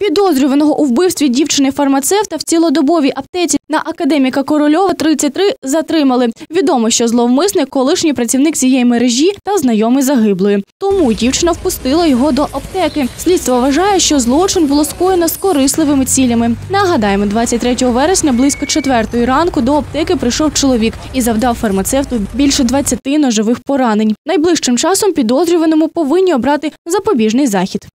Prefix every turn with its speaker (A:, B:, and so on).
A: Підозрюваного у вбивстві дівчини-фармацевта в цілодобовій аптеці на Академіка Корольова, 33, затримали. Відомо, що зловмисник – колишній працівник цієї мережі та знайомий загиблої. Тому дівчина впустила його до аптеки. Слідство вважає, що злочин було скоєно з корисливими цілями. Нагадаємо, 23 вересня близько 4 ранку до аптеки прийшов чоловік і завдав фармацевту більше 20 ножових поранень. Найближчим часом підозрюваному повинні обрати запобіжний захід.